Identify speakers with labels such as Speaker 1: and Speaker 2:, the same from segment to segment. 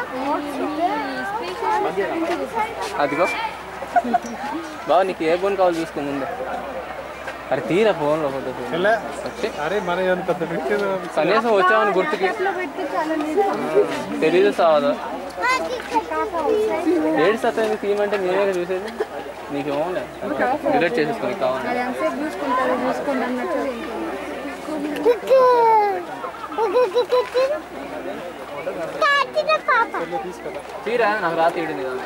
Speaker 1: అదిగో బావ నీకు ఏ ఫోన్ కావాలి చూసుకో ముందే. అరే తీరా ఫోన్లో ఫోటో కనీసం వచ్చామని గుర్తుకి తెలీదు సావదా ఏడు సత్తా తీయమంటే నేనే చూసేది నీకేమో డిలీట్ చేసేసుకో నీకు కావాలి. తీరా నాకు రాత్రి ఏడింది కదా.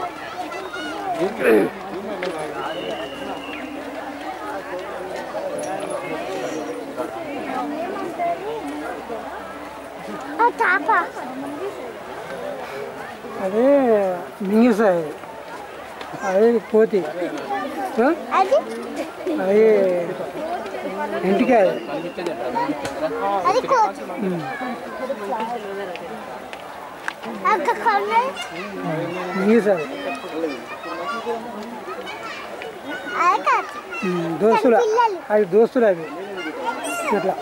Speaker 2: అదే మింగిసాయి అదే కోతి అది ఇంటికాయ మింగిసాయి దోస్తులు అది దోస్తులు అవి అట్లా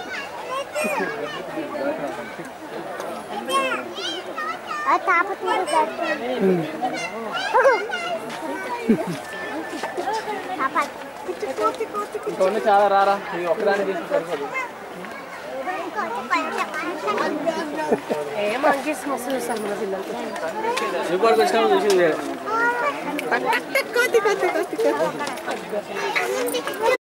Speaker 1: ఇంకొన్ని చాలా రారా నీ ఒక్కదాన్ని తీసి సరిపోదు. రిపోర్ట్కి వచ్చినప్పుడు చూసింది.